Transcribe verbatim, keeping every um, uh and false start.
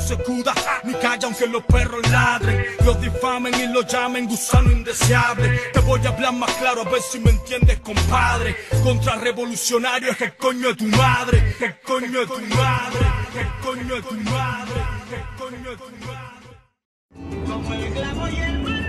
se escuda ni calla aunque los perros ladren, los difamen y lo llamen gusano indeseable. Te voy a hablar más claro a ver si me entiendes, compadre. Contrarrevolucionario es que coño es tu madre, que coño es tu madre, que coño es tu madre, que coño es tu madre. Como el clavo y el